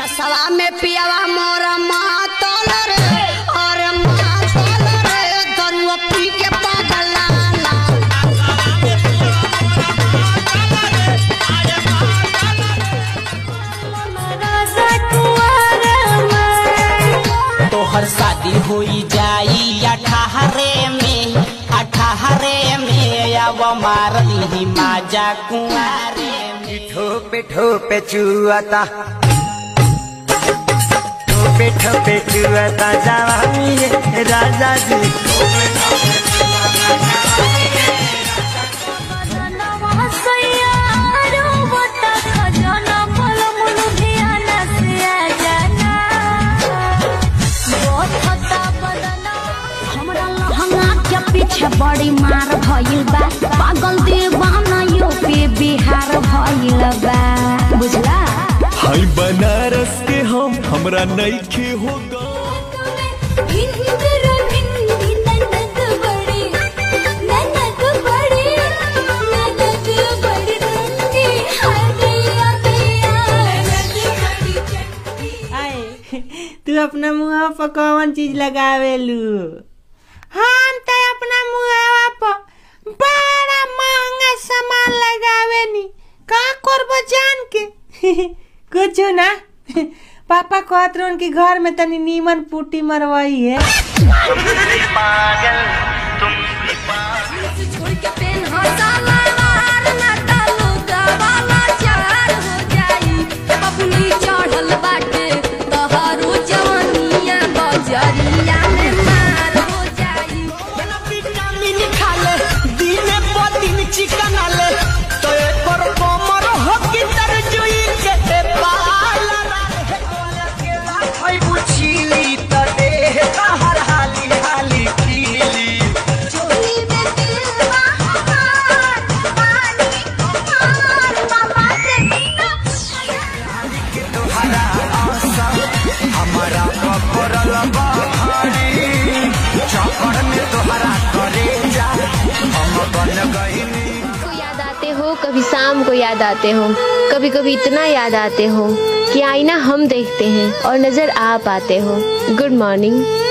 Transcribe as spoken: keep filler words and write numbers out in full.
नसवा में पियावा मोरा मातल रे और मातल रे दरुआ पी के पागल लाला। तोहर शादी हुई जाई अठाहरे में अठाहरे में अब मार दी माजा कुआरे में। ठोपे ठोपे चुआता ठोपे ठोपे चुआता जवानी है राजा जी। पीछे बड़ी मार भइल बा पागल दीवाना यूपी बिहार भइल बा बुझला। हाय बनारस के हम हमरा नइखे हो तू अपना मुँह पर कौन चीज लगावेलू? हम तो अपना मुहावा पर बड़ा महंगा सामान लगावेनी का करबो जान के कुछ ना। पापा कहत रहे उनके घर में तनी नीमन पुट्टी मरवाई है। पागल तुम भी पागल छोड़ के पेन हसाला मार ना डालो गवाला चार हो जाई बबुनी चढ़ल बाटे तोहरो जवानिया बजरिया में मार हो जाई। विटामिन खा ले दिन पर दिन चिकन ले तो एक पर कमर हो कि तरजुई के बाल के लाखई बुझीली त देह हर हाली हाली खीली। चोली में दिलवा हमार पानी हमार बाबा से बिना के तोहरा आशा हमारा पकड़ल बा भारी चक्कर में तोहरा करे जा हम बन गईनी। को याद आते हो, कभी शाम को याद आते हो, कभी कभी इतना याद आते हो कि आईना हम देखते हैं और नजर आप आते हो। Good morning.